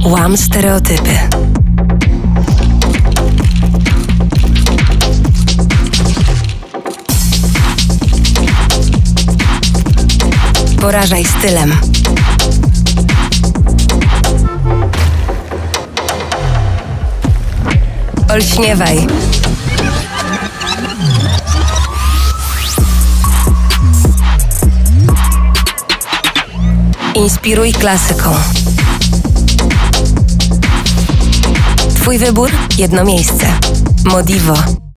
Łam stereotypy. Porażaj stylem. Olśniewaj. Inspiruj klasyką. Twój wybór, jedno miejsce. Modivo.